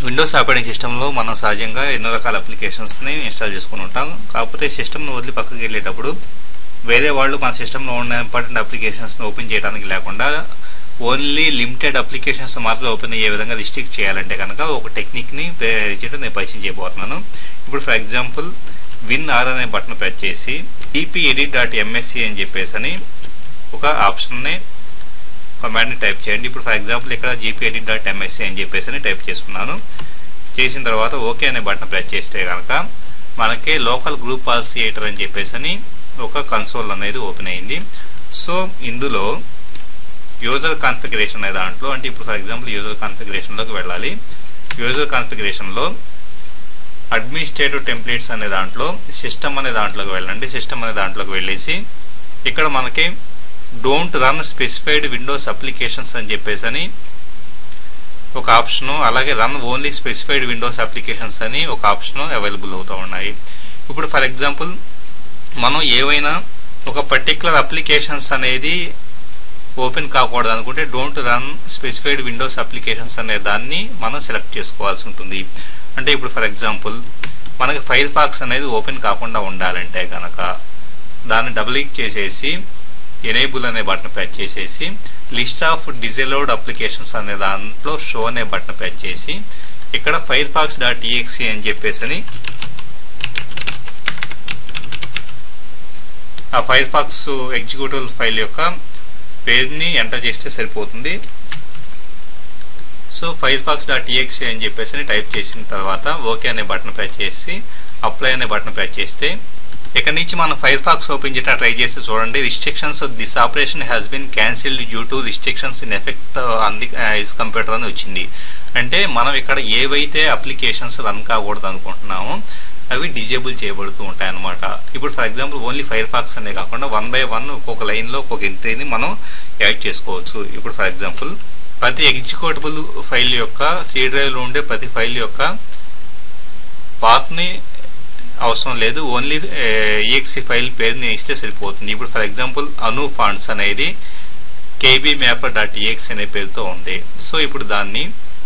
Windows operating సిస్టంలో మనం సహజంగా ఎన్నో రకాల అప్లికేషన్స్ని ఇన్స్టాల్ చేసుకుని ఉంటాం. కాకపోతే సిస్టమ్ను వదిలి పక్కకి వెళ్ళేటప్పుడు వేరే వాళ్ళు మన సిస్టంలో ఉన్న ఇంపార్టెంట్ అప్లికేషన్స్ని ఓపెన్ చేయడానికి లేకుండా ఓన్లీ లిమిటెడ్ అప్లికేషన్స్ మాత్రం ఓపెన్ అయ్యే విధంగా రిస్ట్రిక్ట్ చేయాలంటే కనుక ఒక టెక్నిక్ని నేను పరిచయం చేయబోతున్నాను. ఇప్పుడు ఫర్ ఎగ్జాంపుల్ WinR అనే బటన్ ప్రెస్ చేసి dpedit.msc అని చెప్పేసి ఒక ఆప్షన్ని కమాండ్ని టైప్ చేయండి. ఇప్పుడు ఫర్ ఎగ్జాంపుల్ ఇక్కడ gpedit.msc అని చెప్పేసి టైప్ చేసుకున్నాను. చేసిన తర్వాత ఓకే అనే బటన్ ప్రెస్ చేస్తే కనుక మనకి లోకల్ గ్రూప్ పాలసీ ఎడిటర్ అని చెప్పేసి ఒక కన్సోల్ అనేది ఓపెన్ అయింది. సో ఇందులో యూజర్ కాన్ఫిగరేషన్ అనే దాంట్లో అంటే ఇప్పుడు ఫర్ ఎగ్జాంపుల్ యూజర్ కాన్ఫిగరేషన్లోకి వెళ్ళాలి. యూజర్ కాన్ఫిగరేషన్లో అడ్మినిస్ట్రేటివ్ టెంప్లెట్స్ అనే దాంట్లో సిస్టమ్ అనే దాంట్లోకి వెళ్ళండి. సిస్టమ్ అనే దాంట్లోకి వెళ్ళేసి ఇక్కడ మనకి don't run specified Windows applications అని చెప్పేసి ఒక ఆప్షను, అలాగే run only specified Windows applications అని ఒక ఆప్షను అవైలబుల్ అవుతూ ఉన్నాయి. ఇప్పుడు ఫర్ ఎగ్జాంపుల్ మనం ఏవైనా ఒక పర్టికులర్ అప్లికేషన్స్ అనేది ఓపెన్ కాకూడదు అనుకుంటే don't run specified Windows applications అనే దాన్ని మనం సెలెక్ట్ చేసుకోవాల్సి ఉంటుంది. అంటే ఇప్పుడు ఫర్ ఎగ్జాంపుల్ మనకి ఫైర్ ఫాక్స్ అనేది ఓపెన్ కాకుండా ఉండాలంటే కనుక దాన్ని డబుల్ క్లిక్ చేసేసి ఎనేబుల్ అనే బటన్ ప్రెస్ చేసేసి లిస్ట్ ఆఫ్ డిజేలౌడ్ అప్లికేషన్స్ అనే దాంట్లో షో అనే బటన్ ప్రెస్ చేసి ఇక్కడ firefox.exe అని చెప్పేసి ఆ ఫైర్ఫాక్స్ ఎగ్జిక్యూటివ్ ఫైల్ యొక్క పేరుని ఎంటర్ చేస్తే సరిపోతుంది. సో firefox.exe అని చెప్పేసి టైప్ చేసిన తర్వాత ఓకే అనే బటన్ ప్రెస్ చేసి అప్లై అనే బటన్ ప్రెస్ చేస్తే ఇక్కడ నుంచి మనం ఫైర్ఫాక్స్ ఓపెన్ చేయడం ట్రై చేస్తే చూడండి restrictions this operation has been cancelled due to restrictions in effect on the his computer అని వచ్చింది. అంటే మనం ఇక్కడ ఏవైతే అప్లికేషన్స్ రన్ కాకూడదు అనుకుంటున్నామో అవి డిజేబుల్ చేయబడుతూ ఉంటాయి అన్నమాట. ఇప్పుడు ఫర్ ఎగ్జాంపుల్ ఓన్లీ ఫైర్ఫాక్స్ అనే కాకుండా 1 by 1 ఒక్కొక్క లైన్లో ఒక్కొక్క ఎంట్రీని మనం యాడ్ చేసుకోవచ్చు. ఇప్పుడు ఫర్ ఎగ్జాంపుల్ ప్రతి ఎగ్జిక్యూటబుల్ ఫైల్ యొక్క సి డ్రైవ్లో ఉండే ప్రతి ఫైల్ యొక్క పాత్ని అవసరం లేదు, ఓన్లీ exe ఫైల్ పేరుని ఇస్తే సరిపోతుంది. ఇప్పుడు ఫర్ ఎగ్జాంపుల్ అను ఫాంట్స్ అనేది kbmapper.exe అనే పేరుతో ఉంది. సో ఇప్పుడు దాన్ని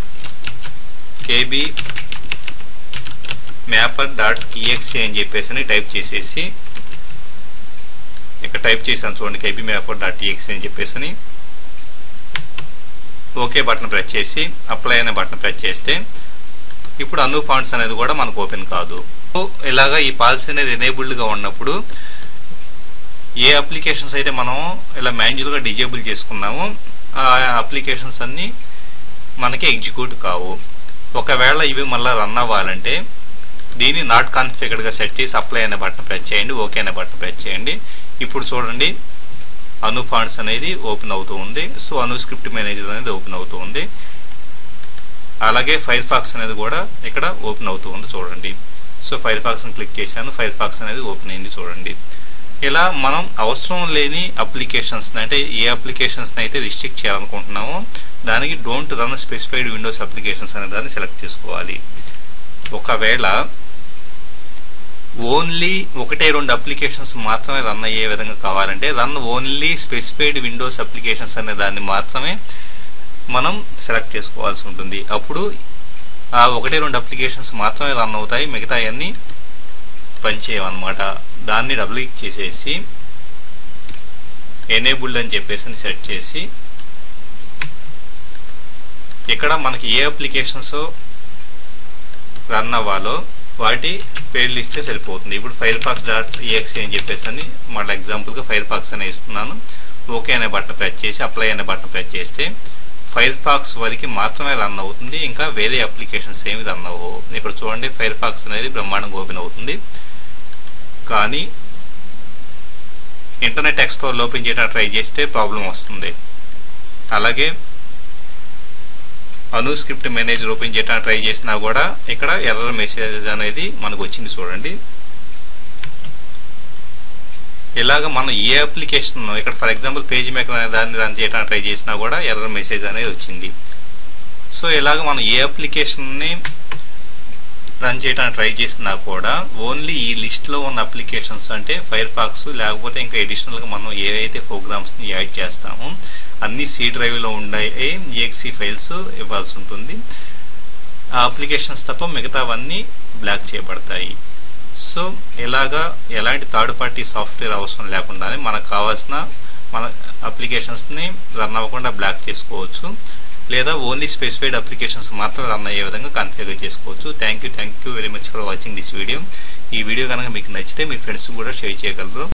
kbmapper.exe అని చెప్పేసి టైప్ చేసేసి ఇక్కడ టైప్ చేశాను చూడండి kbmapper.exe అని చెప్పేసి ఓకే బటన్ ప్రెస్ చేసి అప్లై అనే బటన్ ప్రెస్ చేస్తే ఇప్పుడు అను ఫాంట్స్ అనేది కూడా మనకు ఓపెన్ కాదు. ఇలాగా ఈ పాలసీ అనేది ఎనేబుల్డ్గా ఉన్నప్పుడు ఏ అప్లికేషన్స్ అయితే మనం ఇలా మాన్యువల్గా డిజేబుల్ చేసుకున్నామో ఆ అప్లికేషన్స్ అన్నీ మనకి ఎగ్జిక్యూట్ కావు. ఒకవేళ ఇవి మళ్ళీ రన్ అవ్వాలంటే దీన్ని నాట్ కాన్ఫిగర్డ్గా సెట్ చేసి అప్లై అనే బటన్ ప్రెస్ చేయండి, ఓకే అనే బటన్ ప్రెస్ చేయండి. ఇప్పుడు చూడండి అను ఫాంట్స్ అనేది ఓపెన్ అవుతూ ఉంది. సో అను స్క్రిప్ట్ మేనేజర్ అనేది ఓపెన్ అవుతూ ఉంది. అలాగే ఫైర్ఫాక్స్ అనేది కూడా ఇక్కడ ఓపెన్ అవుతూ ఉంది చూడండి. సో ఫైర్ఫాక్స్ని క్లిక్ చేశాను, ఫైర్ఫాక్స్ అనేది ఓపెన్ అయింది చూడండి. ఇలా మనం అవసరం లేని అప్లికేషన్స్ని అంటే ఏ అప్లికేషన్స్ని అయితే రిస్ట్రిక్ట్ చేయాలనుకుంటున్నామో దానికి don't run specified Windows applications అనే దాన్ని సెలెక్ట్ చేసుకోవాలి. ఒకవేళ ఓన్లీ 1-2 అప్లికేషన్స్ మాత్రమే రన్ అయ్యే విధంగా కావాలంటే run only specified Windows applications అనే దాన్ని మాత్రమే మనం సెలెక్ట్ చేసుకోవాల్సి ఉంటుంది. అప్పుడు ఆ 1-2 అప్లికేషన్స్ మాత్రమే రన్ అవుతాయి, మిగతా అన్నీ పనిచేయమన్నమాట. దాన్ని డబుల్ క్లిక్ చేసేసి ఎనేబుల్డ్ అని చెప్పేసి సెట్ చేసి ఇక్కడ మనకి ఏ అప్లికేషన్స్ రన్ అవ్వాలో వాటి పేర్లు ఇస్తే సరిపోతుంది. ఇప్పుడు firefox.exe అని చెప్పేసి మళ్ళీ ఎగ్జాంపుల్గా ఫైర్ఫాక్స్ అనే ఇస్తున్నాను. ఓకే అనే బటన్ ప్రెస్ చేసి అప్లై అనే బటన్ ప్రెస్ చేస్తే ఫైర్ఫాక్స్ వరకు మాత్రమే రన్ అవుతుంది, ఇంకా వేరే అప్లికేషన్స్ ఏమి రన్ అవ్వవు. ఇక్కడ చూడండి ఫైర్ఫాక్స్ అనేది బ్రహ్మాండంగా ఓపెన్ అవుతుంది. కానీ ఇంటర్నెట్ ఎక్స్ప్లోరర్ ఓపెన్ చేయడానికి ట్రై చేస్తే ప్రాబ్లం వస్తుంది. అలాగే అను స్క్రిప్ట్ మేనేజర్ ఓపెన్ చేయడానికి ట్రై చేసినా కూడా ఇక్కడ ఎర్రర్ మెసేజ్ అనేది మనకు వచ్చింది చూడండి. ఇలాగ మనం ఏ అప్లికేషన్ ఇక్కడ ఫర్ ఎగ్జాంపుల్ పేజ్ మేకర్ అనే దాన్ని రన్ చేయడానికి ట్రై చేసినా కూడా ఎర్రర్ మెసేజ్ అనేది వచ్చింది. సో ఇలాగ మనం ఏ అప్లికేషన్ని రన్ చేయడానికి ట్రై చేసినా కూడా ఓన్లీ ఈ లిస్ట్లో ఉన్న అప్లికేషన్స్ అంటే ఫైర్ఫాక్స్ లేకపోతే ఇంకా అడిషనల్గా మనం ఏవైతే ప్రోగ్రామ్స్ని యాడ్ చేస్తామో అన్ని సి డ్రైవ్లో ఉండే exe ఫైల్స్ ఇవ్వాల్సి ఉంటుంది. ఆ అప్లికేషన్స్ తప్ప మిగతావన్నీ బ్లాక్ చేయబడతాయి. సో ఇలాగా ఎలాంటి థర్డ్ పార్టీ సాఫ్ట్వేర్ అవసరం లేకుండానే మనకు కావాల్సిన మన అప్లికేషన్స్ని రన్ అవ్వకుండా బ్లాక్ చేసుకోవచ్చు, లేదా ఓన్లీ స్పెసిఫైడ్ అప్లికేషన్స్ మాత్రం రన్ అయ్యే విధంగా కాన్ఫిగర్ చేసుకోవచ్చు. Thank you very much for watching this video. ఈ వీడియో కనుక మీకు నచ్చితే మీ ఫ్రెండ్స్ కూడా షేర్ చేయగలరు.